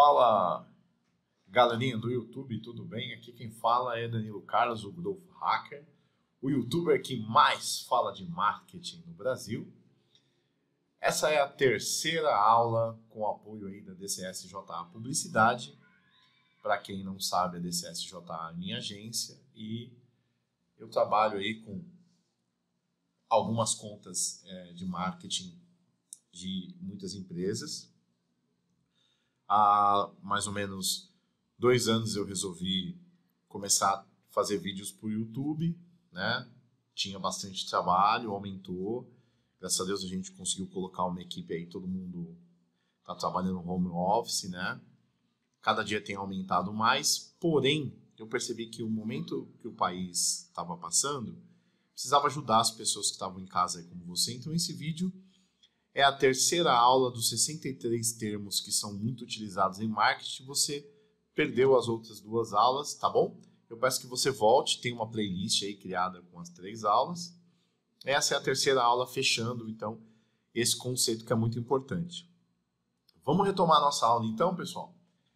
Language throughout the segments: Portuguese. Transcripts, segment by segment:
Fala, galerinha do YouTube, tudo bem? Aqui quem fala é Danilo Carlos, o Growth Hacker, o youtuber que mais fala de marketing no Brasil. Essa é a terceira aula com apoio aí da DCSJA Publicidade. Para quem não sabe, a DCSJA é minha agência e eu trabalho aí com algumas contas de marketing de muitas empresas. Há mais ou menos 2 anos eu resolvi começar a fazer vídeos para o YouTube, né? Tinha bastante trabalho, aumentou. Graças a Deus a gente conseguiu colocar uma equipe aí, todo mundo está trabalhando no home office, né? Cada dia tem aumentado mais, porém eu percebi que o momento que o país estava passando precisava ajudar as pessoas que estavam em casa aí como você. Então esse vídeo é a terceira aula dos 63 termos que são muito utilizados em marketing. Você perdeu as outras 2 aulas, tá bom? Eu peço que você volte, tem uma playlist aí criada com as 3 aulas. Essa é a terceira aula fechando, então, esse conceito que é muito importante. Vamos retomar a nossa aula então, pessoal?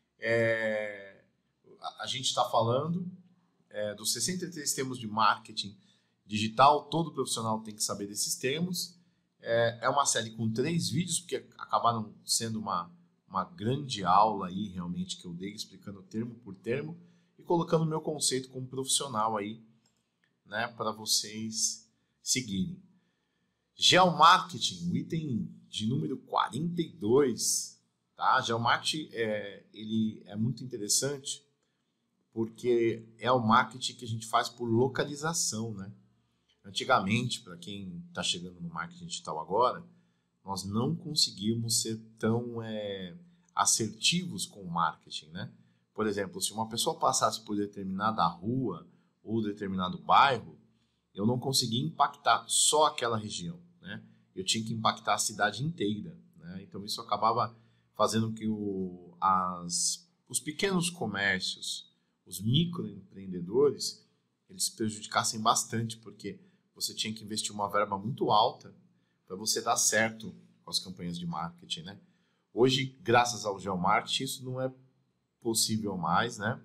A gente está falando dos 63 termos de marketing digital. Todo profissional tem que saber desses termos. É uma série com 3 vídeos, porque acabaram sendo uma grande aula aí, realmente, que eu dei explicando termo por termo e colocando o meu conceito como profissional aí, né, para vocês seguirem. Geomarketing, o item de número 42, tá? Geomarketing ele é muito interessante porque é o marketing que a gente faz por localização, né? Antigamente, para quem está chegando no marketing digital agora, nós não conseguimos ser tão assertivos com o marketing, né? Por exemplo, se uma pessoa passasse por determinada rua ou determinado bairro, eu não conseguia impactar só aquela região, né? Eu tinha que impactar a cidade inteira, né? Então isso acabava fazendo que os pequenos comércios, os microempreendedores, eles se prejudicassem bastante, porque você tinha que investir uma verba muito alta para você dar certo com as campanhas de marketing, né? Hoje, graças ao geomarketing, isso não é possível mais, né?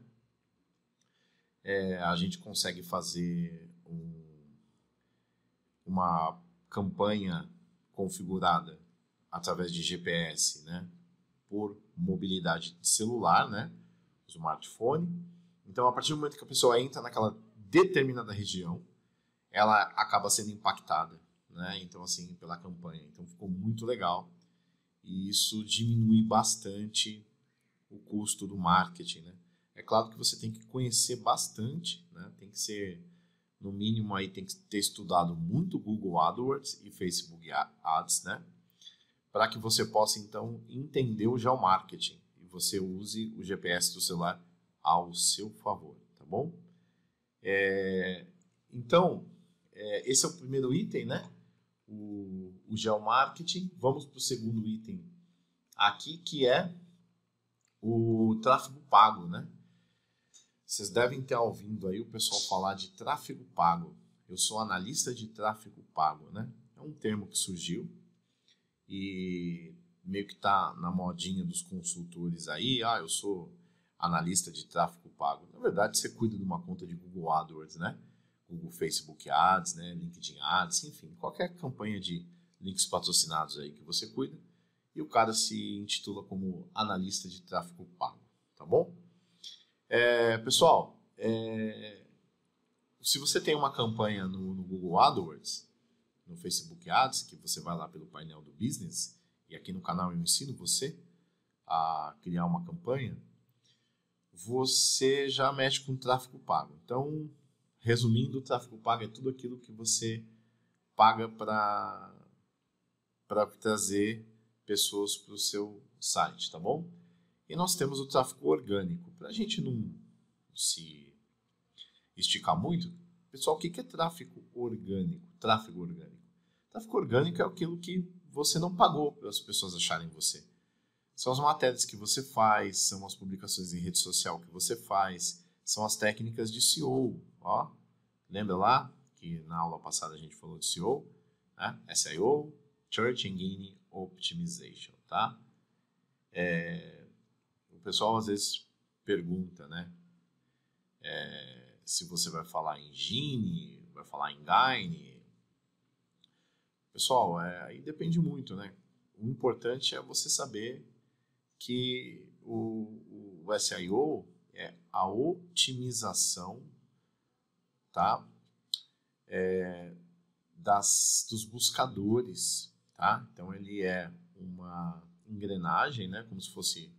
A gente consegue fazer uma campanha configurada através de GPS, né? Por mobilidade de celular, né? Smartphone. Então, a partir do momento que a pessoa entra naquela determinada região, ela acaba sendo impactada, né? Então, assim, pela campanha. Então, ficou muito legal. E isso diminui bastante o custo do marketing, né? É claro que você tem que conhecer bastante, né? Tem que ser, no mínimo, aí tem que ter estudado muito Google AdWords e Facebook Ads, né? Para que você possa, então, entender o geomarketing e você use o GPS do celular ao seu favor, tá bom? Então, esse é o primeiro item, né? O geomarketing. Vamos para o segundo item aqui, que é o tráfego pago, né? Vocês devem ter ouvido aí o pessoal falar de tráfego pago. Eu sou analista de tráfego pago, né? É um termo que surgiu e meio que está na modinha dos consultores aí. Eu sou analista de tráfego pago. Na verdade, você cuida de uma conta de Google AdWords, né? Google Facebook Ads, né? LinkedIn Ads, enfim, qualquer campanha de links patrocinados aí que você cuida. E o cara se intitula como analista de tráfego pago, tá bom? Pessoal, se você tem uma campanha no Google AdWords, no Facebook Ads, que você vai lá pelo painel do business, e aqui no canal eu ensino você a criar uma campanha, você já mexe com tráfego pago. Então, resumindo, o tráfego pago é tudo aquilo que você paga para trazer pessoas para o seu site, tá bom? E nós temos o tráfego orgânico. Para a gente não se esticar muito, pessoal, o que é tráfego orgânico? Tráfego orgânico. Tráfego orgânico é aquilo que você não pagou para as pessoas acharem você. São as matérias que você faz, são as publicações em rede social que você faz, são as técnicas de SEO. Ó, lembra lá que na aula passada a gente falou de SEO, né? SEO, Search Engine Optimization, tá? pessoal às vezes pergunta, né? Se você vai falar em Gini, vai falar em Gaine. Pessoal, aí depende muito, né? O importante é você saber que o SEO é a otimização, tá? Dos buscadores, tá? Então ele é uma engrenagem, né? Como se fosse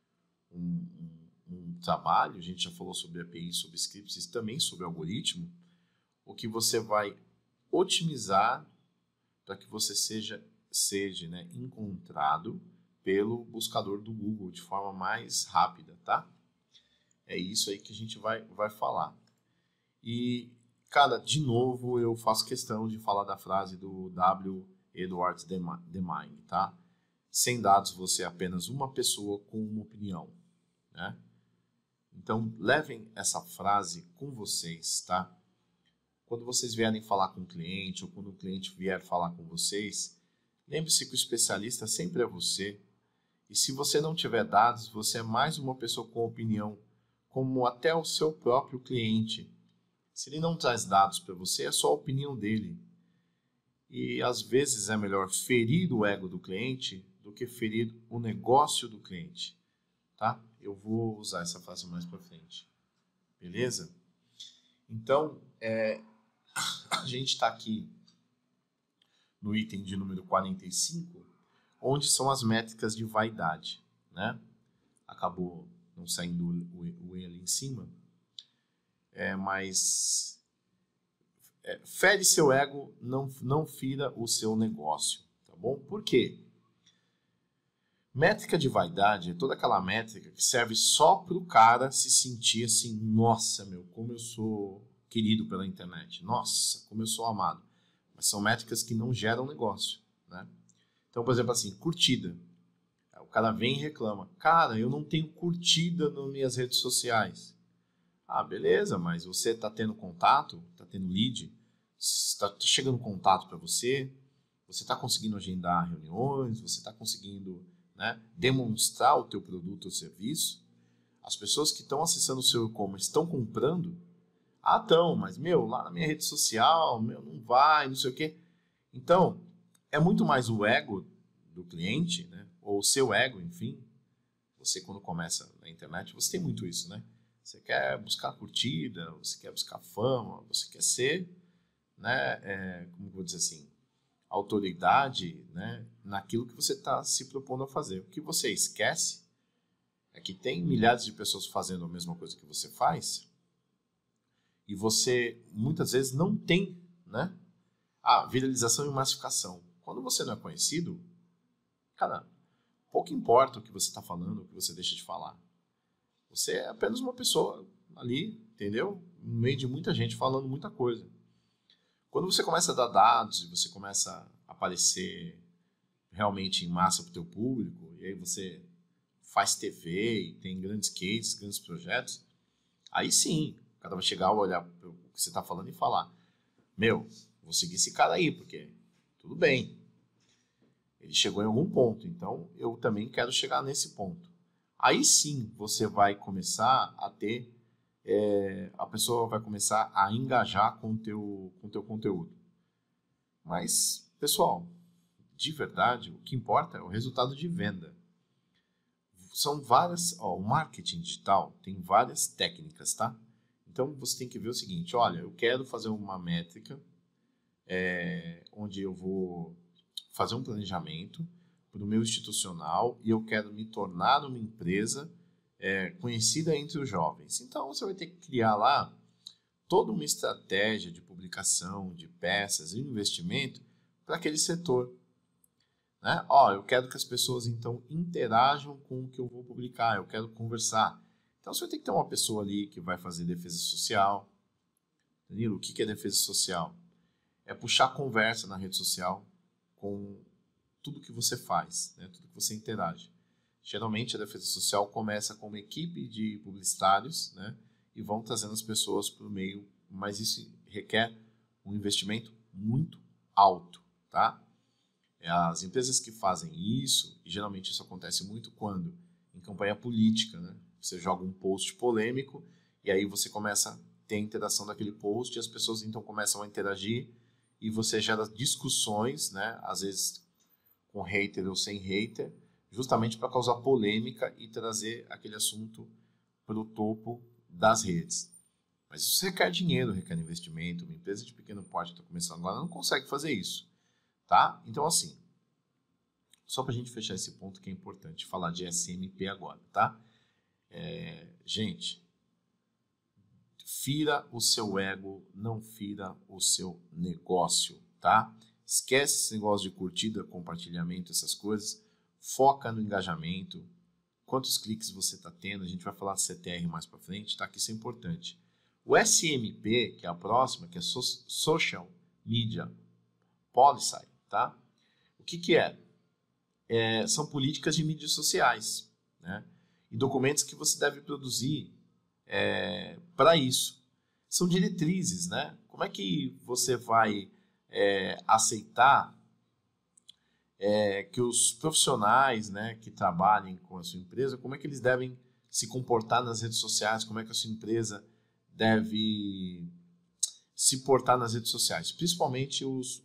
um trabalho. A gente já falou sobre API, sobre scripts e também sobre algoritmo. O que você vai otimizar para que você seja né, encontrado pelo buscador do Google de forma mais rápida, tá? É isso aí que a gente vai falar. E, cara, de novo eu faço questão de falar da frase do W. Edwards Deming, tá? Sem dados você é apenas uma pessoa com uma opinião, né? Então, levem essa frase com vocês, tá? Quando vocês vierem falar com o cliente ou quando o cliente vier falar com vocês, lembre-se que o especialista sempre é você. E se você não tiver dados, você é mais uma pessoa com opinião, como até o seu próprio cliente. Se ele não traz dados para você, é só a opinião dele. E às vezes é melhor ferir o ego do cliente do que ferir o negócio do cliente, tá? Eu vou usar essa frase mais para frente, beleza? Então, a gente está aqui no item de número 45, onde são as métricas de vaidade, né? Acabou não saindo o E ali em cima, mas fere seu ego, não fira o seu negócio, tá bom? Por quê? Métrica de vaidade é toda aquela métrica que serve só para o cara se sentir assim, nossa, meu, como eu sou querido pela internet, nossa, como eu sou amado. Mas são métricas que não geram negócio, né? Então, por exemplo, assim, curtida. O cara vem e reclama, cara, eu não tenho curtida nas minhas redes sociais. Ah, beleza, mas você está tendo contato, está tendo lead, está chegando contato para você está conseguindo agendar reuniões, você está conseguindo, né, demonstrar o teu produto ou serviço. As pessoas que estão acessando o seu e-commerce estão comprando. Ah, estão, mas, lá na minha rede social, não vai, não sei o quê. Então, é muito mais o ego do cliente, né, ou o seu ego, enfim. Você, quando começa na internet, você tem muito isso, né? Você quer buscar curtida, você quer buscar fama, você quer ser, né, como eu vou dizer assim, autoridade, né, naquilo que você está se propondo a fazer. O que você esquece é que tem milhares de pessoas fazendo a mesma coisa que você faz e você muitas vezes não tem, né, a viralização e massificação. Quando você não é conhecido, cara, pouco importa o que você está falando, o que você deixa de falar. Você é apenas uma pessoa ali, entendeu? No meio de muita gente falando muita coisa. Quando você começa a dar dados e você começa a aparecer realmente em massa para o teu público, e aí você faz TV e tem grandes cases, grandes projetos, aí sim, o cara vai chegar, vai olhar o que você está falando e falar, vou seguir esse cara aí, porque tudo bem, ele chegou em algum ponto, então eu também quero chegar nesse ponto. Aí sim você vai começar a ter, a pessoa vai começar a engajar com o teu conteúdo. Mas, pessoal, de verdade, o que importa é o resultado de venda. São várias, o marketing digital tem várias técnicas, tá? Então você tem que ver o seguinte, olha, eu quero fazer uma métrica onde eu vou fazer um planejamento para o meu institucional e eu quero me tornar uma empresa conhecida entre os jovens. Então você vai ter que criar lá toda uma estratégia de publicação, de peças e investimento para aquele setor. Né? Eu quero que as pessoas então interajam com o que eu vou publicar, eu quero conversar. Então você vai ter que ter uma pessoa ali que vai fazer defesa social. Danilo, o que é defesa social? É puxar conversa na rede social com tudo que você faz, né? Tudo que você interage. Geralmente a defesa social começa com uma equipe de publicitários, né? E vão trazendo as pessoas para o meio, mas isso requer um investimento muito alto, tá? As empresas que fazem isso, e geralmente isso acontece muito quando em campanha política, né? Você joga um post polêmico e aí você começa a ter a interação daquele post e as pessoas então começam a interagir e você gera discussões, né? Às vezes com hater ou sem hater, justamente para causar polêmica e trazer aquele assunto para o topo das redes. Mas isso requer dinheiro, requer investimento. Uma empresa de pequeno porte que está começando agora não consegue fazer isso, tá? Então, assim, só para a gente fechar esse ponto que é importante falar de SMP agora, tá? Gente, fira o seu ego, não fira o seu negócio, tá? Esquece esse negócio de curtida, compartilhamento, essas coisas. Foca no engajamento. Quantos cliques você está tendo? A gente vai falar de CTR mais para frente, tá? Que isso é importante. O SMP, que é a próxima, que é Social Media Policy, tá? O que é? São políticas de mídias sociais, né? E documentos que você deve produzir para isso. São diretrizes, né? Como é que você vai aceitar que os profissionais, né, que trabalhem com a sua empresa, como é que eles devem se comportar nas redes sociais, como é que a sua empresa deve se portar nas redes sociais, principalmente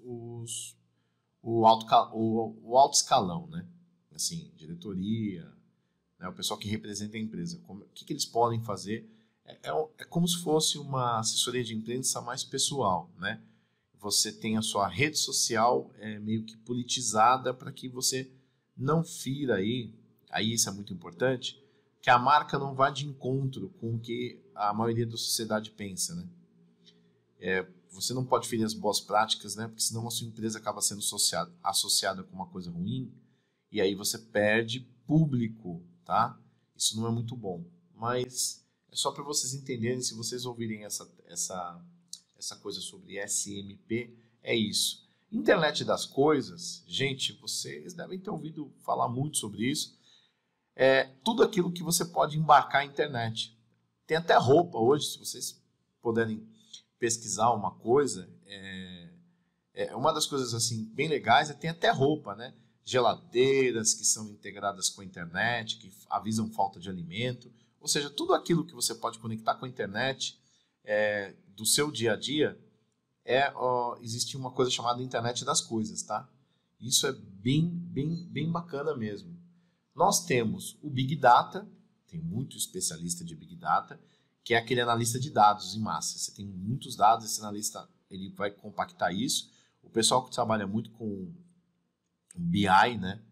o alto escalão, né? Assim, diretoria, né, o pessoal que representa a empresa. O que eles podem fazer? É como se fosse uma assessoria de imprensa mais pessoal, né? Você tem a sua rede social meio que politizada para que você não fira aí isso é muito importante, que a marca não vá de encontro com o que a maioria da sociedade pensa, né? Você não pode ferir as boas práticas, né? Porque senão a sua empresa acaba sendo associada com uma coisa ruim e aí você perde público, tá? Isso não é muito bom, mas é só para vocês entenderem, se vocês ouvirem essa coisa sobre SMP, é isso. Internet das coisas, gente, vocês devem ter ouvido falar muito sobre isso. Tudo aquilo que você pode embarcar na internet. Tem até roupa hoje, se vocês puderem pesquisar uma coisa, uma das coisas assim bem legais tem até roupa, né? Geladeiras que são integradas com a internet, que avisam falta de alimento, ou seja, tudo aquilo que você pode conectar com a internet do seu dia a dia, existe uma coisa chamada internet das coisas, tá? Isso é bem bacana mesmo. Nós temos o Big Data, tem muito especialista de Big Data, que é aquele analista de dados em massa. Você tem muitos dados, esse analista ele vai compactar isso. O pessoal que trabalha muito com BI, né?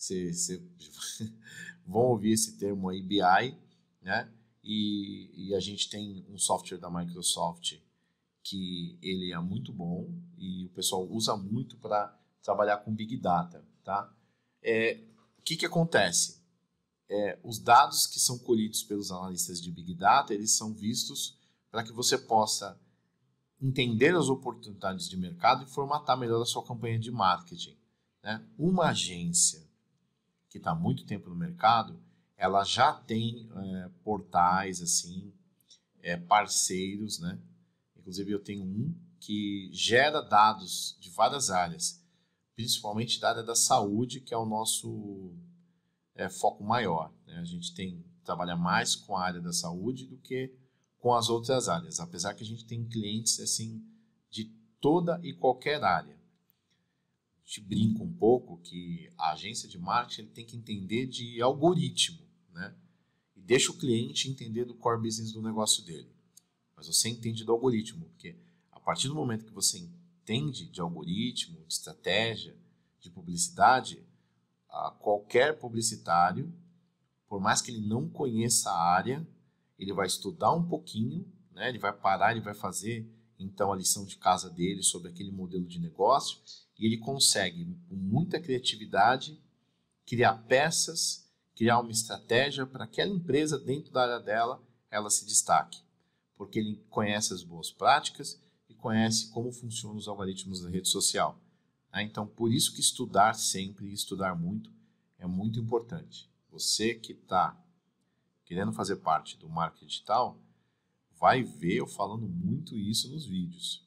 Vão ouvir esse termo aí, BI, né? E a gente tem um software da Microsoft que ele é muito bom e o pessoal usa muito para trabalhar com Big Data, tá? O que acontece? Os dados que são colhidos pelos analistas de Big Data, eles são vistos para que você possa entender as oportunidades de mercado e formatar melhor a sua campanha de marketing, né? Uma agência que está há muito tempo no mercado, ela já tem portais, assim, parceiros, né? Inclusive eu tenho um que gera dados de várias áreas, principalmente da área da saúde, que é o nosso foco maior, né? A gente trabalha mais com a área da saúde do que com as outras áreas, apesar que a gente tem clientes assim de toda e qualquer área. A gente brinca um pouco que a agência de marketing tem que entender de algoritmo, né? E deixa o cliente entender do core business do negócio dele. Mas você entende do algoritmo, porque a partir do momento que você entende de algoritmo, de estratégia, de publicidade, qualquer publicitário, por mais que ele não conheça a área, ele vai estudar um pouquinho, né? Ele vai parar, ele vai fazer então a lição de casa dele sobre aquele modelo de negócio e ele consegue, com muita criatividade, criar peças, criar uma estratégia para aquela empresa dentro da área dela, ela se destaque, porque ele conhece as boas práticas e conhece como funcionam os algoritmos da rede social. Então, por isso que estudar sempre e estudar muito é muito importante. Você que está querendo fazer parte do marketing digital, vai ver eu falando muito isso nos vídeos.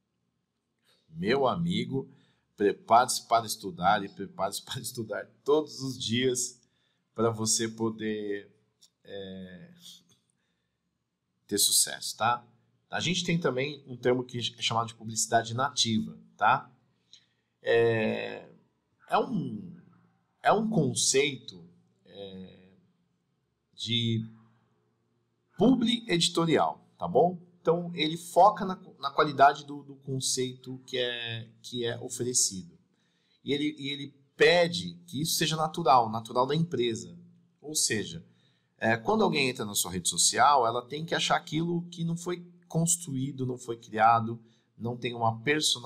Meu amigo, prepare-se para estudar e prepare-se para estudar todos os dias, para você poder ter sucesso, tá? A gente tem também um termo que é chamado de publicidade nativa, tá? É um conceito de publi editorial, tá bom? Então, ele foca na qualidade do conceito que é oferecido. E ele pede que isso seja natural da empresa. Ou seja, quando alguém entra na sua rede social, ela tem que achar aquilo que não foi construído, não foi criado, não tem uma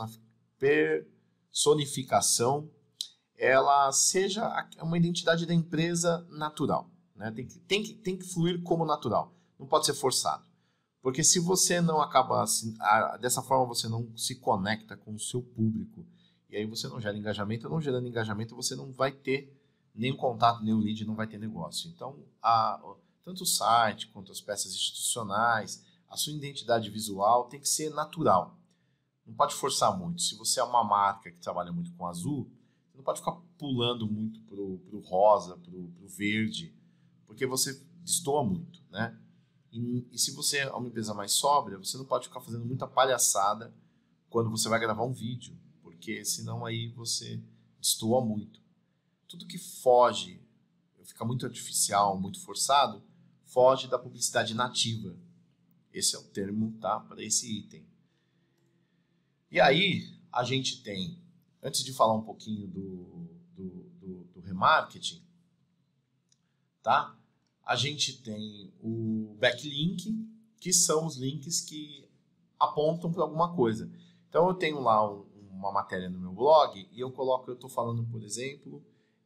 personificação, ela seja uma identidade da empresa natural. Né? Tem que fluir como natural, não pode ser forçado. Porque se você não acaba, dessa forma você não se conecta com o seu público, e aí você não gera engajamento, não gerando engajamento você não vai ter nenhum contato, nenhum lead, não vai ter negócio. Então, tanto o site quanto as peças institucionais, a sua identidade visual tem que ser natural. Não pode forçar muito. Se você é uma marca que trabalha muito com azul, você não pode ficar pulando muito pro rosa, pro verde, porque você destoa muito, né? E se você é uma empresa mais sóbria, você não pode ficar fazendo muita palhaçada quando você vai gravar um vídeo, porque senão aí você destoa muito. Tudo que foge, fica muito artificial, muito forçado, foge da publicidade nativa. Esse é o termo, tá, para esse item. E aí, a gente tem, antes de falar um pouquinho do remarketing, tá? A gente tem o backlink, que são os links que apontam para alguma coisa. Então, eu tenho lá uma matéria no meu blog e eu estou falando, por exemplo,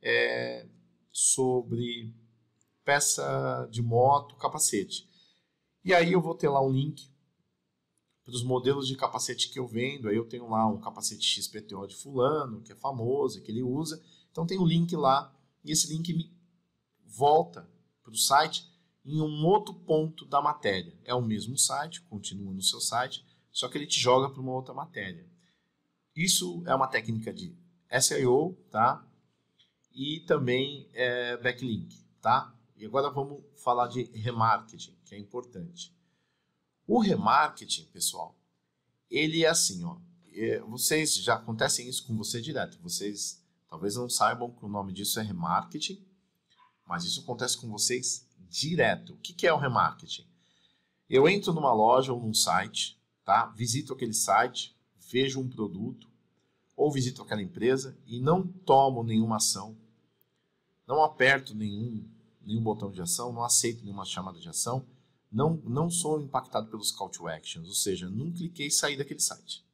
sobre peça de moto, capacete. E aí eu vou ter lá um link para os modelos de capacete que eu vendo. Aí eu tenho lá um capacete XPTO de fulano, que é famoso, que ele usa. Então tem um link lá e esse link me volta para o site em um outro ponto da matéria. É o mesmo site, continua no seu site, só que ele te joga para uma outra matéria. Isso é uma técnica de SEO, tá? E também backlink, tá? E agora vamos falar de remarketing, que é importante. O remarketing, pessoal, ele é assim, ó. Vocês já acontecem isso com você direto. Vocês talvez não saibam que o nome disso é remarketing, mas isso acontece com vocês direto. O que é o remarketing? Eu entro numa loja ou num site, tá? Visito aquele site, vejo um produto ou visito aquela empresa e não tomo nenhuma ação, não aperto nenhum botão de ação, não aceito nenhuma chamada de ação, não sou impactado pelos call to actions, ou seja, não cliquei e saí daquele site.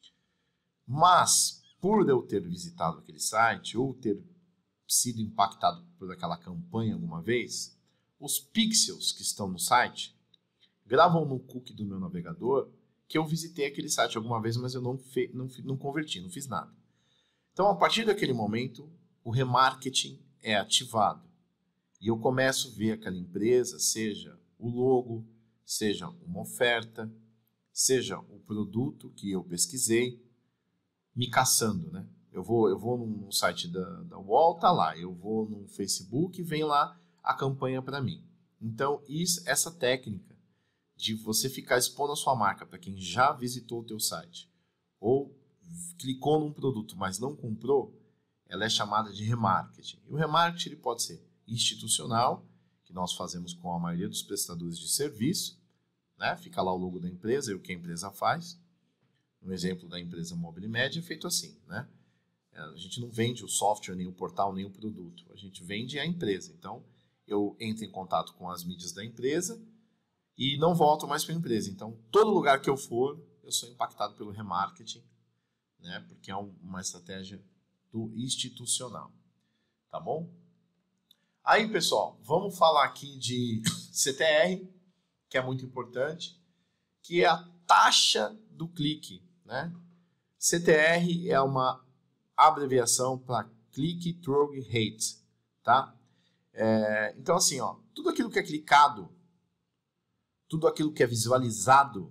Mas, por eu ter visitado aquele site ou ter sido impactado por aquela campanha alguma vez, os pixels que estão no site gravam no cookie do meu navegador que eu visitei aquele site alguma vez, mas eu não converti, não fiz nada. Então, a partir daquele momento, o remarketing é ativado. E eu começo a ver aquela empresa, seja o logo, seja uma oferta, seja o produto que eu pesquisei, me caçando, né? Eu vou num site da UOL, tá lá. Eu vou no Facebook, vem lá a campanha para mim. Então, essa técnica de você ficar expondo a sua marca para quem já visitou o teu site ou clicou num produto, mas não comprou, ela é chamada de remarketing. E o remarketing ele pode ser institucional, que nós fazemos com a maioria dos prestadores de serviço, né? Fica lá o logo da empresa e o que a empresa faz. No exemplo da empresa Mobilimed é feito assim, né? A gente não vende o software, nem o portal, nem o produto. A gente vende a empresa. Então, eu entro em contato com as mídias da empresa e não volto mais para a empresa. Então, todo lugar que eu for, eu sou impactado pelo remarketing, né? Porque é uma estratégia do institucional. Tá bom? Aí, pessoal, vamos falar aqui de CTR, que é muito importante, que é a taxa do clique, né? CTR é uma abreviação para Click-Through Rate, tá? Então, assim, ó, tudo aquilo que é clicado, tudo aquilo que é visualizado,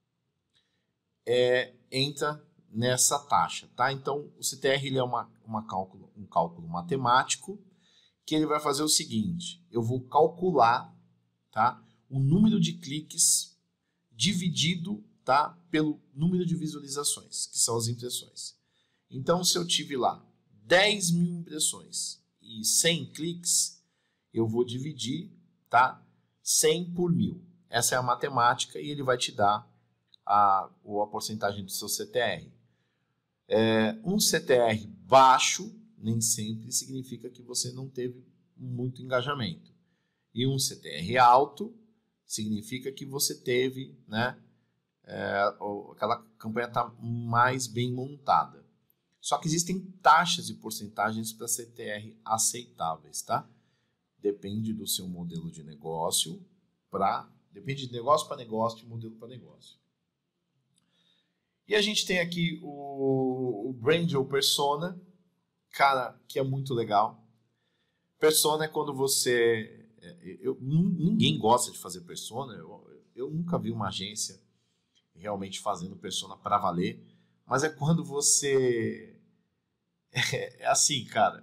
entra nessa taxa, tá? Então, o CTR ele é um cálculo matemático que ele vai fazer o seguinte, eu vou calcular, tá, o número de cliques dividido, tá, pelo número de visualizações, que são as impressões. Então, se eu tive lá 10 mil impressões e 100 cliques, eu vou dividir, tá, 100 por 1000. Essa é a matemática e ele vai te dar a porcentagem do seu CTR. Um CTR baixo nem sempre significa que você não teve muito engajamento. E um CTR alto significa que você teve, né, aquela campanha está mais bem montada. Só que existem taxas e porcentagens para CTR aceitáveis, tá? Depende do seu modelo de negócio, depende de negócio para negócio, de modelo para negócio. E a gente tem aqui o brand ou persona, cara, que é muito legal. Persona é quando você... ninguém gosta de fazer persona, eu nunca vi uma agência realmente fazendo persona para valer, mas é quando você... É assim, cara,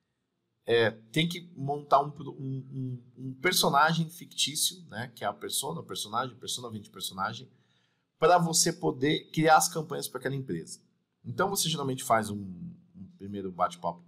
tem que montar um personagem fictício, né, que é a persona, o personagem, persona vem de personagem, para você poder criar as campanhas para aquela empresa. Então, você geralmente faz um primeiro bate-papo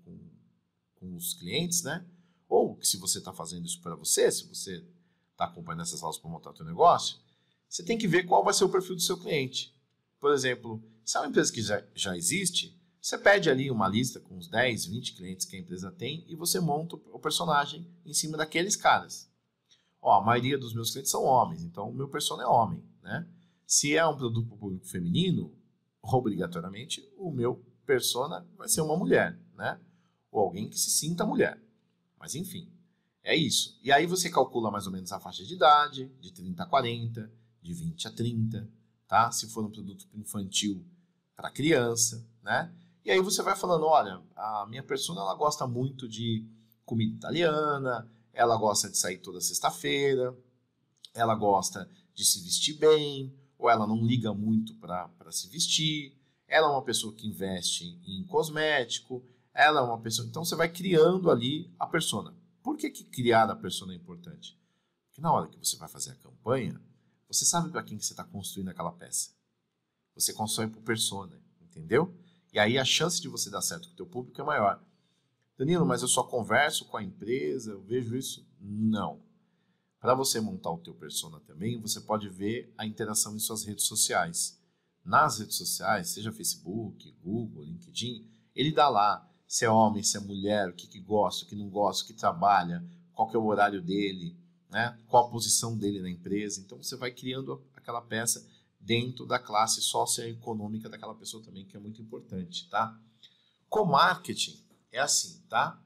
com os clientes, né? Ou se você está fazendo isso para você, se você está acompanhando essas aulas para montar o seu negócio, você tem que ver qual vai ser o perfil do seu cliente. Por exemplo, se é uma empresa que já existe, você pede ali uma lista com uns 10, 20 clientes que a empresa tem e você monta o personagem em cima daqueles caras. A maioria dos meus clientes são homens, então o meu persona é homem, né? Se é um produto para o público feminino, obrigatoriamente o meu persona vai ser uma mulher, né? Ou alguém que se sinta mulher. Mas enfim, é isso. E aí você calcula mais ou menos a faixa de idade, de 30 a 40, de 20 a 30, tá? Se for um produto infantil para criança, né? E aí você vai falando, olha, a minha persona ela gosta muito de comida italiana, ela gosta de sair toda sexta-feira, ela gosta de se vestir bem, ou ela não liga muito para se vestir, ela é uma pessoa que investe em cosmético, ela é uma pessoa... Então você vai criando ali a persona. Por que criar a persona é importante? Porque na hora que você vai fazer a campanha, você sabe para quem que você está construindo aquela peça. Você constrói por persona, entendeu? E aí a chance de você dar certo com o teu público é maior. Danilo, mas eu só converso com a empresa, eu vejo isso? Não. Para você montar o teu persona também, você pode ver a interação em suas redes sociais. Nas redes sociais, seja Facebook, Google, LinkedIn, ele dá lá se é homem, se é mulher, o que gosta, o que não gosta, o que trabalha, qual que é o horário dele, né? Qual a posição dele na empresa. Então você vai criando aquela peça dentro da classe socioeconômica daquela pessoa também, que é muito importante, tá? Co-marketing é assim, tá?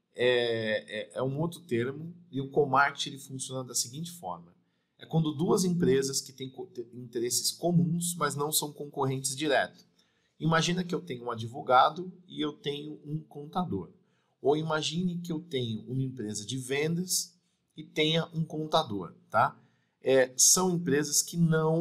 É um outro termo, e o co-marketing ele funciona da seguinte forma. É quando duas empresas que têm interesses comuns, mas não são concorrentes diretos. Imagina que eu tenho um advogado e eu tenho um contador. Ou imagine que eu tenho uma empresa de vendas e tenha um contador, tá? São empresas que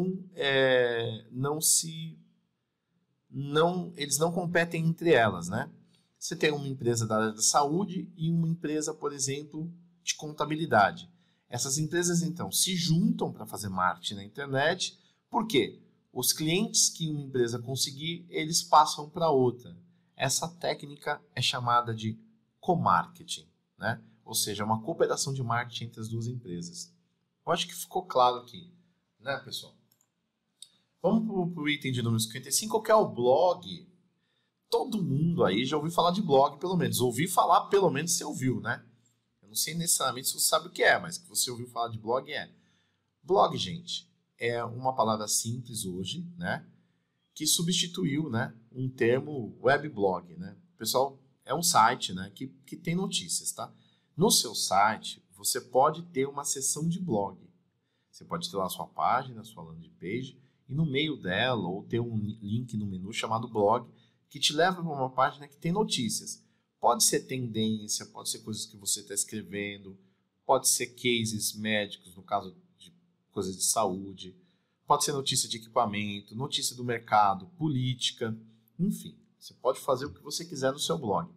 eles não competem entre elas, né? Você tem uma empresa da área da saúde e uma empresa, por exemplo, de contabilidade. Essas empresas, então, se juntam para fazer marketing na internet. Por quê? Os clientes que uma empresa conseguir, eles passam para outra. Essa técnica é chamada de co-marketing, né? Ou seja, uma cooperação de marketing entre as duas empresas. Eu acho que ficou claro aqui, né, pessoal? Vamos para o item de número 55, que é o blog. Todo mundo aí já ouviu falar de blog, pelo menos. Ouvi falar, pelo menos você ouviu, né? Eu não sei necessariamente se você sabe o que é, mas que você ouviu falar de blog é. Blog, gente, é uma palavra simples hoje, né? Que substituiu, né, um termo webblog, né? Pessoal, é um site, né, que tem notícias, tá? No seu site, você pode ter uma seção de blog. Você pode ter lá a sua página, a sua landing page, e no meio dela, ou ter um link no menu chamado blog, que te leva para uma página que tem notícias. Pode ser tendência, pode ser coisas que você está escrevendo, pode ser cases médicos, no caso de coisas de saúde, pode ser notícia de equipamento, notícia do mercado, política, enfim. Você pode fazer o que você quiser no seu blog.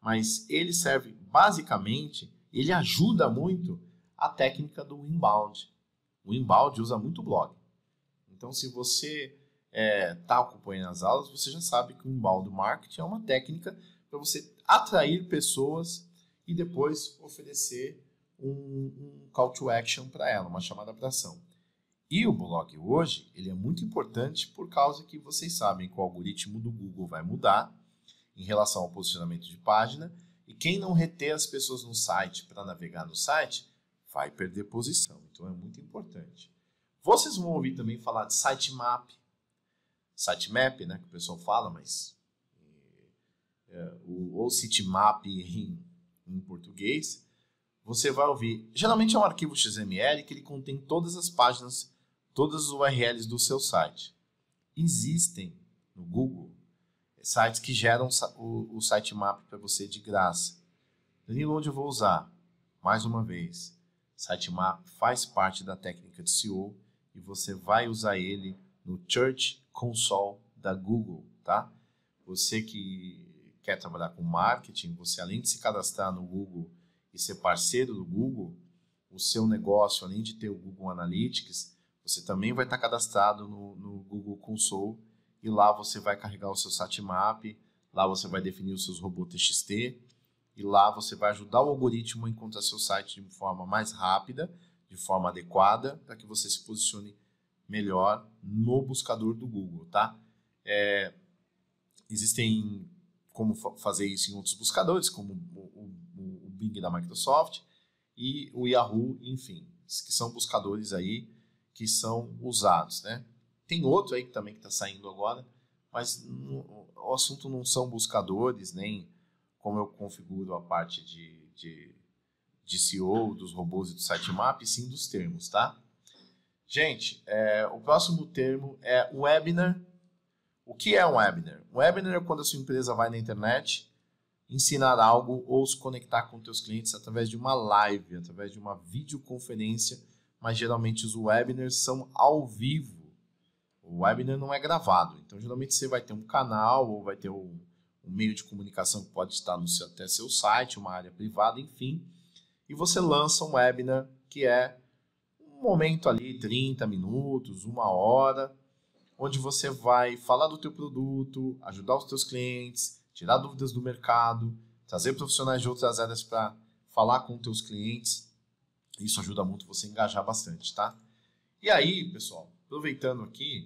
mas ele serve basicamente, ele ajuda muito a técnica do inbound. O inbound usa muito blog. Então, se você está acompanhando as aulas, você já sabe que o inbound marketing é uma técnica para você atrair pessoas e depois oferecer um call to action para ela, uma chamada para ação. E o blog hoje, ele é muito importante por causa que vocês sabem que o algoritmo do Google vai mudar em relação ao posicionamento de página, e quem não reter as pessoas no site para navegar no site vai perder posição. Então é muito importante. Vocês vão ouvir também falar de sitemap. Sitemap, né, que o pessoal fala, mas ou sitemap em português, você vai ouvir. Geralmente é um arquivo XML que ele contém todas as páginas, todas as URLs do seu site. Existem no Google sites que geram o sitemap para você de graça. Danilo, onde eu vou usar? Mais uma vez, sitemap faz parte da técnica de SEO e você vai usar ele no Search Console da Google, tá? Você que quer trabalhar com marketing, você além de se cadastrar no Google e ser parceiro do Google, o seu negócio, além de ter o Google Analytics, você também vai estar cadastrado no Google Console e lá você vai carregar o seu sitemap, lá você vai definir os seus robôs TXT e lá você vai ajudar o algoritmo a encontrar seu site de forma mais rápida, de forma adequada, para que você se posicione melhor no buscador do Google, tá? Existem como fazer isso em outros buscadores, como o Bing da Microsoft e o Yahoo, enfim, que são buscadores aí que são usados, né? Tem outro aí também que está saindo agora, mas o assunto não são buscadores, nem como eu configuro a parte de SEO, dos robôs e do sitemap, e sim dos termos, tá? Gente, o próximo termo é webinar. O que é um webinar? Um webinar é quando a sua empresa vai na internet ensinar algo ou se conectar com seus clientes através de uma live, através de uma videoconferência, mas geralmente os webinars são ao vivo. O webinar não é gravado, então geralmente você vai ter um canal ou vai ter um meio de comunicação que pode estar até seu site, uma área privada, enfim, e você lança um webinar que é um momento ali, 30 minutos, 1 hora, onde você vai falar do teu produto, ajudar os teus clientes, tirar dúvidas do mercado, trazer profissionais de outras áreas para falar com os teus clientes. Isso ajuda muito você a engajar bastante, tá? E aí, pessoal, aproveitando aqui,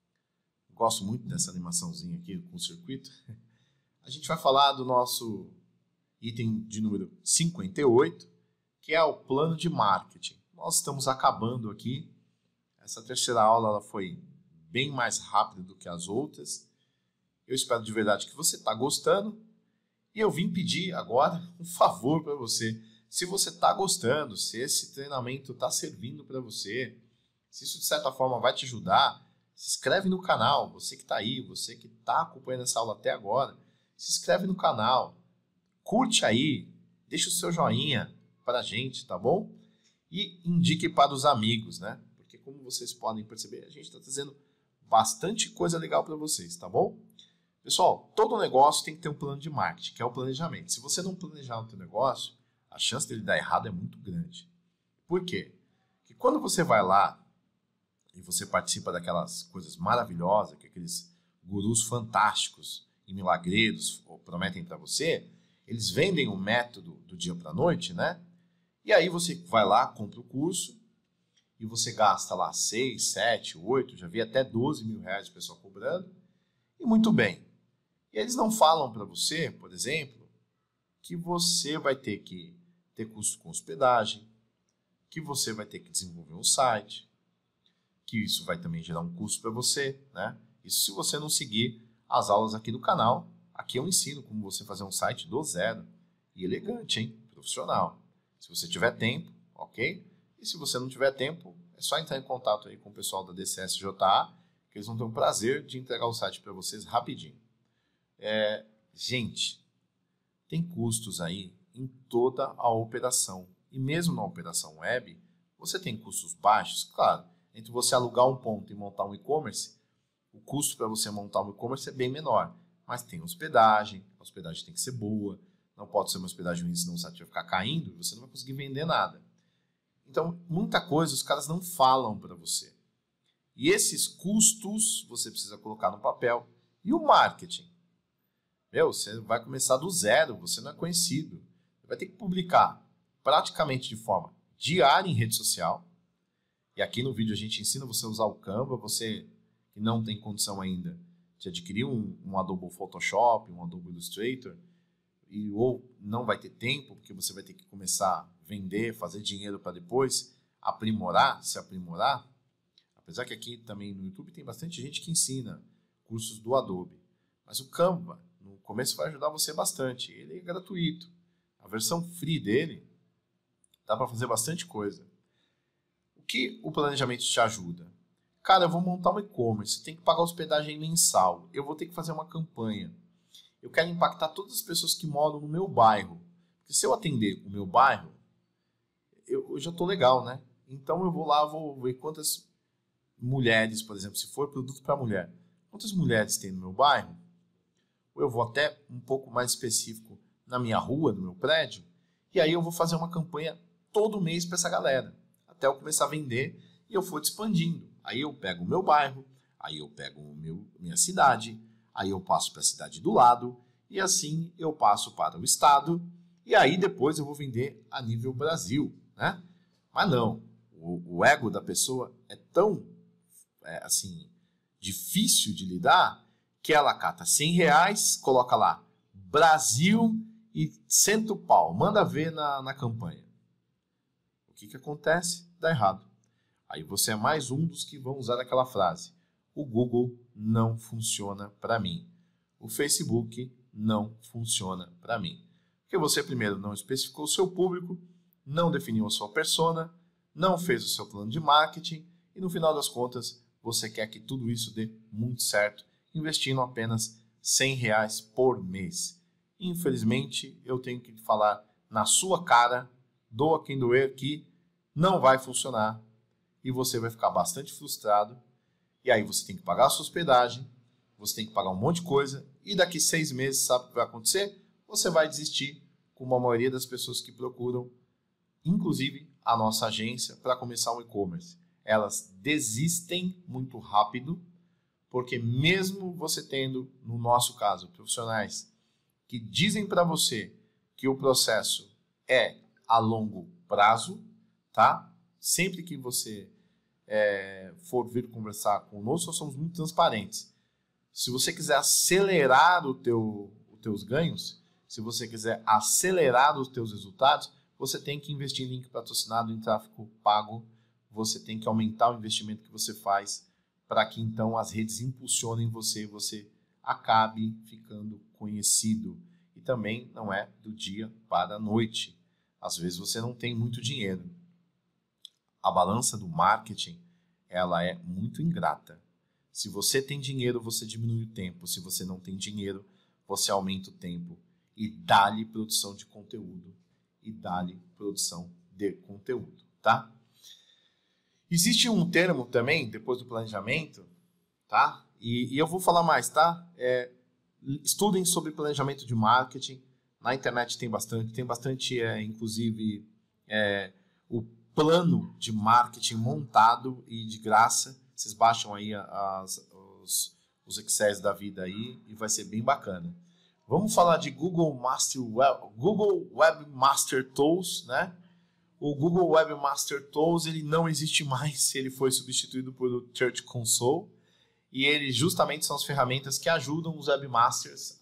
gosto muito dessa animaçãozinha aqui com o circuito, a gente vai falar do nosso item de número 58, que é o plano de marketing. Nós estamos acabando aqui. Essa terceira aula ela foi bem mais rápida do que as outras. Eu espero de verdade que você está gostando. E eu vim pedir agora um favor para você. Se você está gostando, se esse treinamento está servindo para você, se isso de certa forma vai te ajudar, se inscreve no canal. Você que está aí, você que está acompanhando essa aula até agora, se inscreve no canal, curte aí, deixa o seu joinha para a gente, tá bom? E indique para os amigos, né? Porque como vocês podem perceber, a gente está trazendo bastante coisa legal para vocês, tá bom? Pessoal, todo negócio tem que ter um plano de marketing, que é o planejamento. Se você não planejar o seu negócio, a chance dele dar errado é muito grande. Por quê? Porque quando você vai lá e você participa daquelas coisas maravilhosas que aqueles gurus fantásticos e milagreiros prometem para você, eles vendem um método do dia para a noite, né? E aí você vai lá, compra o curso e você gasta lá 6, 7, 8, já vi até 12 mil reais o pessoal cobrando. E muito bem. E eles não falam para você, por exemplo, que você vai ter que ter custo com hospedagem, que você vai ter que desenvolver um site, que isso vai também gerar um custo para você, né? Isso se você não seguir as aulas aqui do canal. Aqui eu ensino como você fazer um site do zero. E elegante, hein? Profissional. Se você tiver tempo, ok? E se você não tiver tempo, é só entrar em contato aí com o pessoal da DCSJA, que eles vão ter o prazer de entregar o site para vocês rapidinho. Gente, tem custos aí em toda a operação. E mesmo na operação web, você tem custos baixos, claro. Entre você alugar um ponto e montar um e-commerce, o custo para você montar um e-commerce é bem menor. Mas tem hospedagem, a hospedagem tem que ser boa, não pode ser uma hospedagem ruim, senão o site vai ficar caindo e você não vai conseguir vender nada. Então, muita coisa os caras não falam para você. E esses custos você precisa colocar no papel. E o marketing? Você vai começar do zero, você não é conhecido. Você vai ter que publicar praticamente de forma diária em rede social. E aqui no vídeo a gente ensina você a usar o Canva. Você que não tem condição ainda de adquirir um Adobe Photoshop, um Adobe Illustrator, ou não vai ter tempo, porque você vai ter que começar a vender, fazer dinheiro para depois se aprimorar. Apesar que aqui também no YouTube tem bastante gente que ensina cursos do Adobe. Mas o Canva, no começo, vai ajudar você bastante. Ele é gratuito. A versão free dele dá para fazer bastante coisa. O que o planejamento te ajuda? Cara, eu vou montar um e-commerce, tem que pagar hospedagem mensal, eu vou ter que fazer uma campanha. Eu quero impactar todas as pessoas que moram no meu bairro. Porque se eu atender o meu bairro, eu já estou legal, né? Então eu vou lá, vou ver quantas mulheres, por exemplo, se for produto para mulher, quantas mulheres tem no meu bairro? Ou eu vou até um pouco mais específico na minha rua, no meu prédio, e aí eu vou fazer uma campanha todo mês para essa galera, até eu começar a vender e eu for expandindo. Aí eu pego o meu bairro, aí eu pego minha cidade, aí eu passo para a cidade do lado, e assim eu passo para o estado, e aí depois eu vou vender a nível Brasil, né? Mas não, o ego da pessoa é tão assim, difícil de lidar, que ela cata R$100, coloca lá Brasil e senta o pau, manda ver na campanha. O que acontece? Dá errado. Aí você é mais um dos que vão usar aquela frase: o Google não funciona para mim. O Facebook não funciona para mim. Porque você primeiro não especificou o seu público, não definiu a sua persona, não fez o seu plano de marketing e no final das contas você quer que tudo isso dê muito certo, investindo apenas R$100 por mês. Infelizmente, eu tenho que falar na sua cara, doa quem doer, que não vai funcionar e você vai ficar bastante frustrado. E aí você tem que pagar a sua hospedagem, você tem que pagar um monte de coisa e daqui 6 meses, sabe o que vai acontecer? Você vai desistir, como a maioria das pessoas que procuram, inclusive a nossa agência, para começar um e-commerce. Elas desistem muito rápido, porque mesmo você tendo, no nosso caso, profissionais que dizem para você que o processo é a longo prazo, tá? Sempre que você for vir conversar conosco, nós somos muito transparentes. Se você quiser acelerar os teus ganhos, se você quiser acelerar os teus resultados, você tem que investir em link patrocinado, em tráfego pago, você tem que aumentar o investimento que você faz para que então as redes impulsionem você e você acabe ficando conhecido. E também não é do dia para a noite. Às vezes você não tem muito dinheiro. A balança do marketing, ela é muito ingrata. Se você tem dinheiro, você diminui o tempo. Se você não tem dinheiro, você aumenta o tempo. E dá-lhe produção de conteúdo. E dá-lhe produção de conteúdo, tá? Existe um termo também, depois do planejamento, tá? E eu vou falar mais, tá? Estudem sobre planejamento de marketing. Na internet tem bastante, inclusive, o plano de marketing montado e de graça. Vocês baixam aí os Excels da vida aí e vai ser bem bacana. Vamos falar de Google Webmaster Tools, né? O Google Webmaster Tools, ele não existe mais, ele foi substituído pelo Search Console e eles justamente são as ferramentas que ajudam os webmasters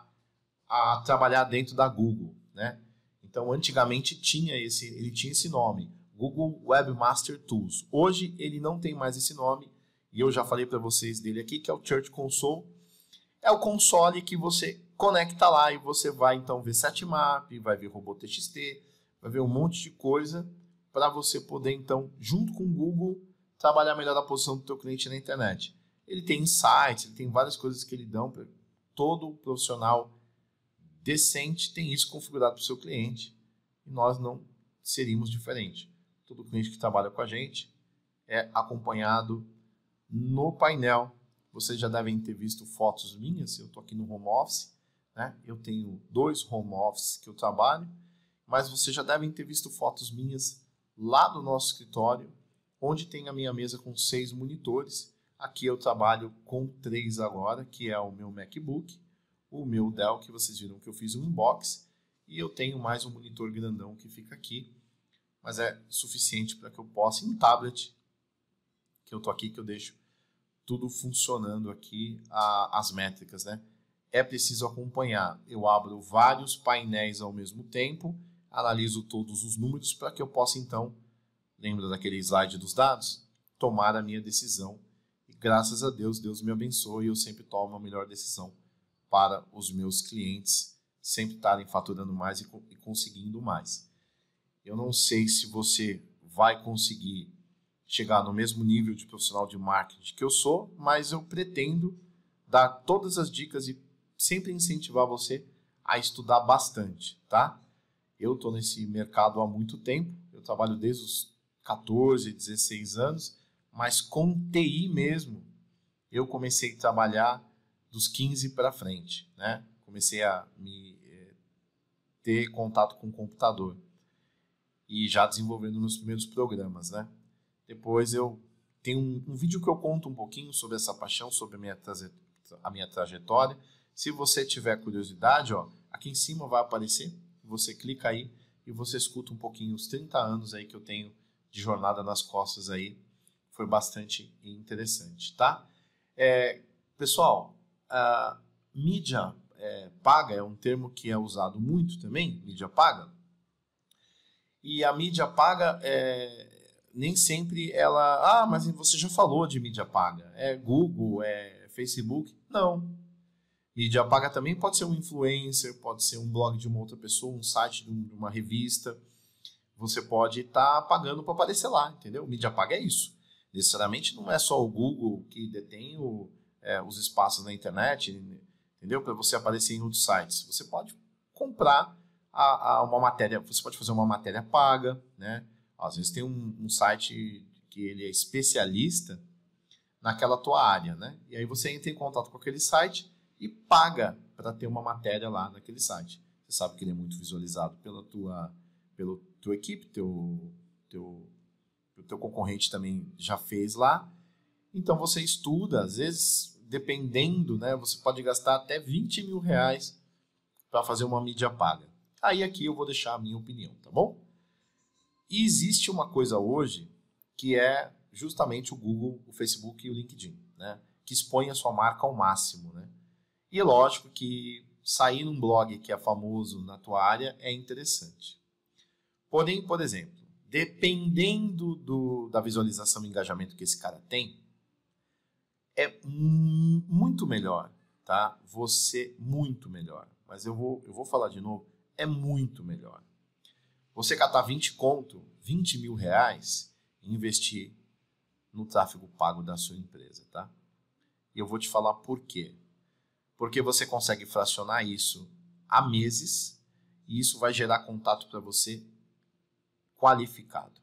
a trabalhar dentro da Google, né? Então, antigamente ele tinha esse nome, Google Webmaster Tools. Hoje ele não tem mais esse nome e eu já falei para vocês dele aqui, que é o Search Console. É o console que você conecta lá e você vai então ver sitemap, vai ver robô.txt, vai ver um monte de coisa para você poder então, junto com o Google, trabalhar melhor a posição do teu cliente na internet. Ele tem insights, ele tem várias coisas que ele dão para todo profissional decente tem isso configurado para o seu cliente e nós não seríamos diferente. Todo cliente que trabalha com a gente é acompanhado no painel. Vocês já devem ter visto fotos minhas, eu estou aqui no home office, né? Eu tenho 2 home offices que eu trabalho, mas vocês já devem ter visto fotos minhas lá do nosso escritório, onde tem a minha mesa com 6 monitores. Aqui eu trabalho com 3 agora, que é o meu MacBook, o meu Dell, que vocês viram que eu fiz um unboxing, e eu tenho mais um monitor grandão que fica aqui, mas é suficiente para que eu possa, em tablet, que eu tô aqui, que eu deixo tudo funcionando aqui, as métricas, né? É preciso acompanhar. Eu abro vários painéis ao mesmo tempo, analiso todos os números para que eu possa, então, lembra daquele slide dos dados? Tomar a minha decisão. E graças a Deus, Deus me abençoe e eu sempre tomo a melhor decisão para os meus clientes sempre estarem faturando mais e conseguindo mais. Eu não sei se você vai conseguir chegar no mesmo nível de profissional de marketing que eu sou, mas eu pretendo dar todas as dicas e sempre incentivar você a estudar bastante, tá? Eu estou nesse mercado há muito tempo, eu trabalho desde os 14, 16 anos, mas com TI mesmo, eu comecei a trabalhar dos 15 para frente, né? Comecei a ter contato com o computador e já desenvolvendo meus primeiros programas, né? Depois eu tenho um vídeo que eu conto um pouquinho sobre essa paixão, sobre a minha trajetória. Se você tiver curiosidade, ó, aqui em cima vai aparecer, você clica aí e você escuta um pouquinho os 30 anos aí que eu tenho de jornada nas costas aí. Foi bastante interessante, tá? Pessoal, a mídia paga é um termo que é usado muito também, mídia paga. E a mídia paga nem sempre ela... mas você já falou de mídia paga. É Google, é Facebook? Não. Mídia paga também pode ser um influencer, pode ser um blog de uma outra pessoa, um site de uma revista. Você pode estar pagando para aparecer lá, entendeu? Mídia paga é isso. Necessariamente não é só o Google que detém os espaços na internet, entendeu? Para você aparecer em outros sites. Você pode comprar uma matéria, você pode fazer uma matéria paga, né? Às vezes tem um site que ele é especialista naquela tua área, né? E aí você entra em contato com aquele site e paga para ter uma matéria lá naquele site. Você sabe que ele é muito visualizado pela tua equipe, teu concorrente também já fez lá. Então você estuda, às vezes, dependendo, né? Você pode gastar até 20 mil reais para fazer uma mídia paga. Aí aqui eu vou deixar a minha opinião, tá bom? E existe uma coisa hoje que é justamente o Google, o Facebook e o LinkedIn, né? Que expõe a sua marca ao máximo, né? E é lógico que sair num blog que é famoso na tua área é interessante. Porém, por exemplo, dependendo da visualização e engajamento que esse cara tem, é muito melhor, tá? Muito melhor. Mas eu vou falar de novo, é muito melhor. Você catar 20 mil reais e investir no tráfego pago da sua empresa, tá? E eu vou te falar por quê. Porque você consegue fracionar isso há meses e isso vai gerar contato para você qualificado.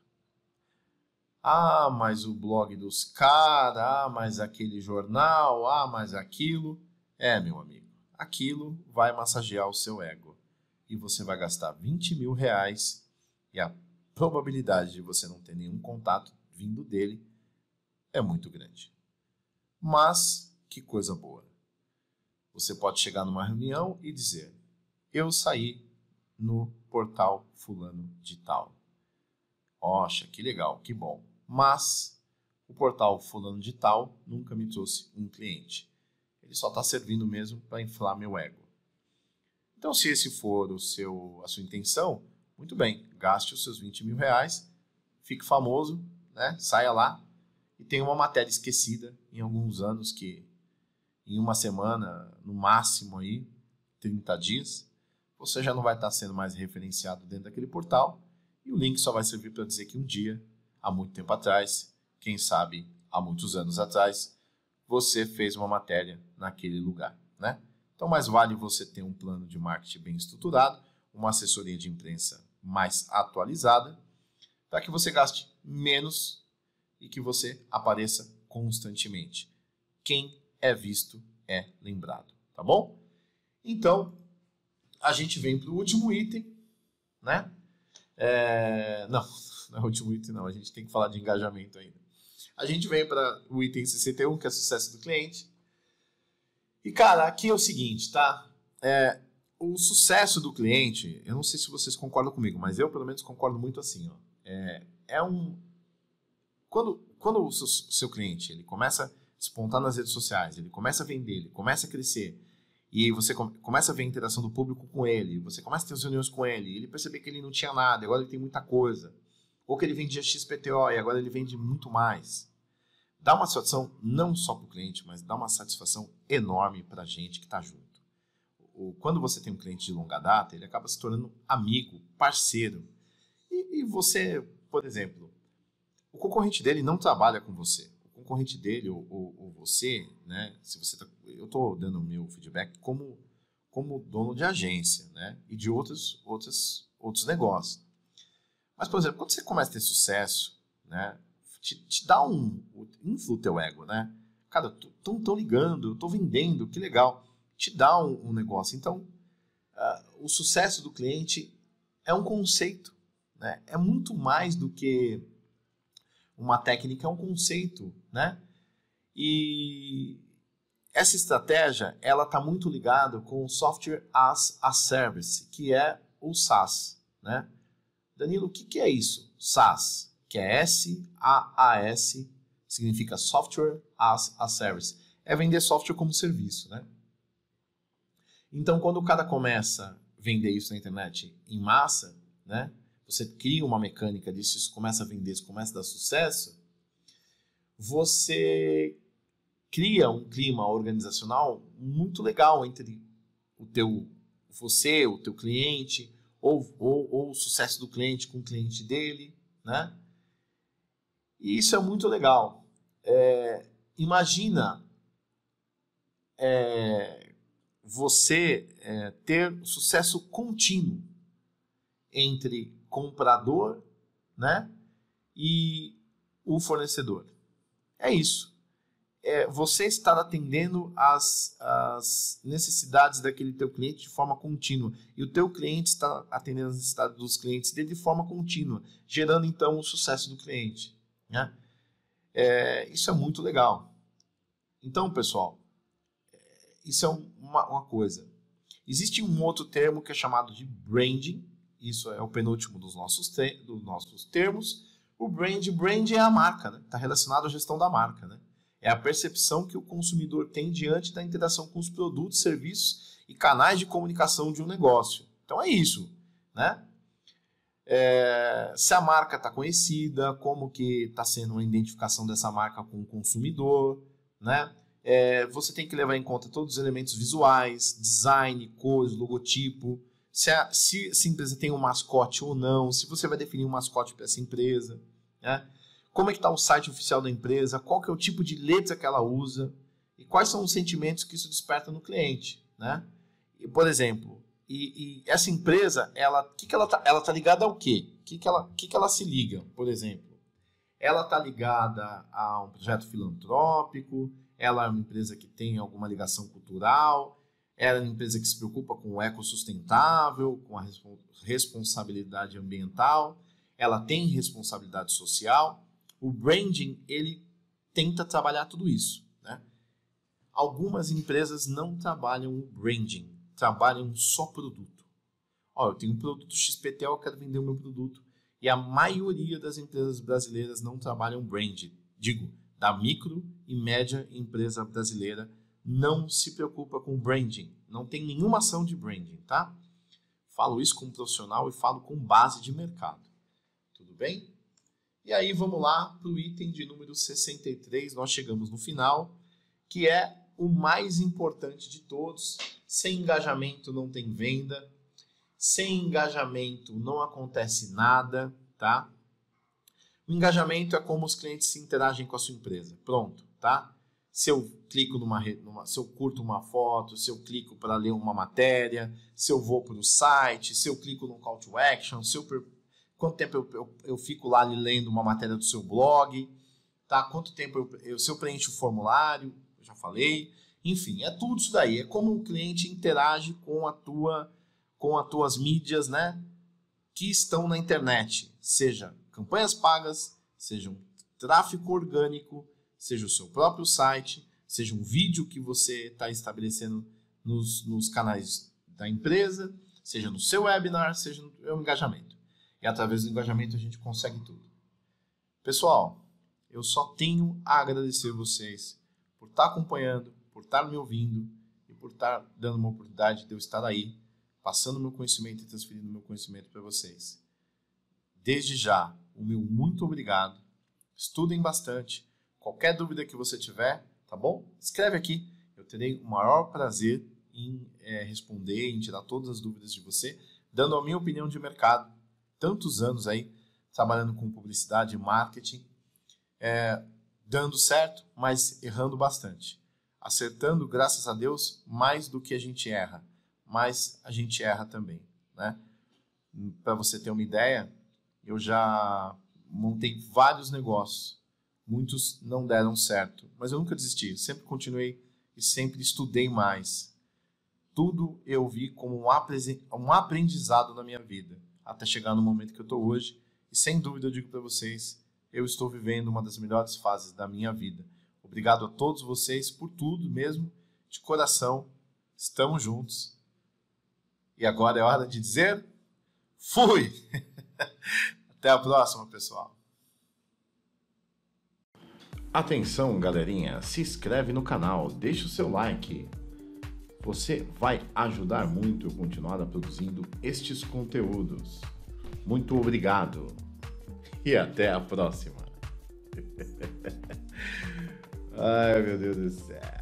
Mas o blog dos caras, mas aquele jornal, mas aquilo. Meu amigo, aquilo vai massagear o seu ego. E você vai gastar 20 mil reais e a probabilidade de você não ter nenhum contato vindo dele é muito grande. Mas, que coisa boa. Você pode chegar numa reunião e dizer: eu saí no portal fulano de tal. Poxa, que legal, que bom. Mas o portal fulano de tal nunca me trouxe um cliente. Ele só está servindo mesmo para inflar meu ego. Então, se esse for a sua intenção, muito bem, gaste os seus 20 mil reais, fique famoso, né? Saia lá e tenha uma matéria esquecida em alguns anos que em uma semana, no máximo aí, 30 dias, você já não vai estar sendo mais referenciado dentro daquele portal e o link só vai servir para dizer que um dia, há muito tempo atrás, quem sabe há muitos anos atrás, você fez uma matéria naquele lugar, né? Então, mais vale você ter um plano de marketing bem estruturado, uma assessoria de imprensa mais atualizada, para que você gaste menos e que você apareça constantemente. Quem é visto é lembrado, tá bom? Então, a gente vem para o último item, né? Não é o último item, não. A gente tem que falar de engajamento ainda. A gente vem para o item 61, que é sucesso do cliente. E, cara, aqui é o seguinte, tá? O sucesso do cliente, eu não sei se vocês concordam comigo, mas eu, pelo menos, concordo muito assim, ó. Quando o seu cliente ele começa a despontar nas redes sociais, ele começa a vender, ele começa a crescer, e aí você começa a ver a interação do público com ele, você começa a ter as reuniões com ele, ele perceber que ele não tinha nada, agora ele tem muita coisa, ou que ele vendia XPTO e agora ele vende muito mais. Dá uma satisfação não só para o cliente, mas dá uma satisfação enorme para a gente que está junto. Quando você tem um cliente de longa data, ele acaba se tornando amigo, parceiro. E você, por exemplo, o concorrente dele não trabalha com você. O concorrente dele, ou você, né? Eu estou dando o meu feedback como dono de agência, né? E de outros negócios. Mas, por exemplo, quando você começa a ter sucesso, né? Te dá infla o teu ego, né? Cara, estão ligando, eu estou vendendo, que legal. Te dá um negócio. Então, o sucesso do cliente é um conceito, né? É muito mais do que uma técnica, é um conceito, né? E essa estratégia, ela está muito ligada com o Software as a Service, que é o SaaS, né? Danilo, o que é isso? SaaS, que é SaaS, significa Software as a Service. É vender software como serviço, né? Então, quando o cara começa a vender isso na internet em massa, né? Você cria uma mecânica disso, isso começa a vender, isso começa a dar sucesso, você cria um clima organizacional muito legal entre o teu cliente, ou o sucesso do cliente com o cliente dele, né? E isso é muito legal. Imagina você ter sucesso contínuo entre comprador, né, e o fornecedor. É isso. Você estar atendendo as necessidades daquele teu cliente de forma contínua. E o teu cliente está atendendo as necessidades dos clientes dele de forma contínua, gerando então o sucesso do cliente, né? Isso é muito legal. Então, pessoal, isso é uma coisa. Existe um outro termo que é chamado de branding. Isso é o penúltimo dos nossos termos. O brand é a marca, né? Está relacionado à gestão da marca, né? É a percepção que o consumidor tem diante da interação com os produtos, serviços e canais de comunicação de um negócio. Então é isso, né? Se a marca está conhecida, como que está sendo a identificação dessa marca com o consumidor, né? Você tem que levar em conta todos os elementos visuais, design, cores, logotipo, se essa empresa tem um mascote ou não, se você vai definir um mascote para essa empresa, né? Como é que está o site oficial da empresa, qual que é o tipo de letra que ela usa e quais são os sentimentos que isso desperta no cliente, né? E, por exemplo, essa empresa, ela tá ligada ao quê? O que ela se liga, por exemplo? Ela está ligada a um projeto filantrópico, ela é uma empresa que tem alguma ligação cultural, ela é uma empresa que se preocupa com o ecossustentável, com a responsabilidade ambiental, ela tem responsabilidade social. O branding, ele tenta trabalhar tudo isso, né? Algumas empresas não trabalham o branding, trabalham só produto. Eu tenho um produto XPTO, eu quero vender o meu produto. E a maioria das empresas brasileiras não trabalham branding. Da micro e média empresa brasileira não se preocupa com branding. Não tem nenhuma ação de branding, tá? Falo isso como profissional e falo com base de mercado. Tudo bem? E aí vamos lá para o item de número 63. Nós chegamos no final, que é o mais importante de todos. Sem engajamento não tem venda. Sem engajamento não acontece nada, tá? O engajamento é como os clientes se interagem com a sua empresa. Pronto, tá? Se eu clico se eu curto uma foto, se eu clico para ler uma matéria, se eu vou para o site, se eu clico no call to action, quanto tempo eu fico lá lendo uma matéria do seu blog, tá? Quanto tempo se eu preencho o formulário, eu já falei. Enfim, é tudo isso daí. É como o cliente interage com com as tuas mídias, né, que estão na internet, seja campanhas pagas, seja um tráfego orgânico, seja o seu próprio site, seja um vídeo que você está estabelecendo nos canais da empresa, seja no seu webinar, seja no engajamento. E através do engajamento a gente consegue tudo. Pessoal, eu só tenho a agradecer vocês por estar acompanhando, por estar me ouvindo e por estar dando uma oportunidade de eu estar aí, passando meu conhecimento e transferindo meu conhecimento para vocês. Desde já, o meu muito obrigado. Estudem bastante. Qualquer dúvida que você tiver, tá bom? Escreve aqui. Eu terei o maior prazer em responder, em tirar todas as dúvidas de você, dando a minha opinião de mercado. Tantos anos aí, trabalhando com publicidade e marketing, dando certo, mas errando bastante. Acertando, graças a Deus, mais do que a gente erra. Mas a gente erra também, né? Para você ter uma ideia, eu já montei vários negócios. Muitos não deram certo, mas eu nunca desisti. Sempre continuei e sempre estudei mais. Tudo eu vi como um aprendizado na minha vida, até chegar no momento que eu estou hoje. E sem dúvida eu digo para vocês, eu estou vivendo uma das melhores fases da minha vida. Obrigado a todos vocês por tudo mesmo, de coração. Estamos juntos. E agora é hora de dizer fui! Até a próxima, pessoal. Atenção, galerinha, se inscreve no canal, deixa o seu like. Você vai ajudar muito eu continuar produzindo estes conteúdos. Muito obrigado e até a próxima. Ai, meu Deus do céu.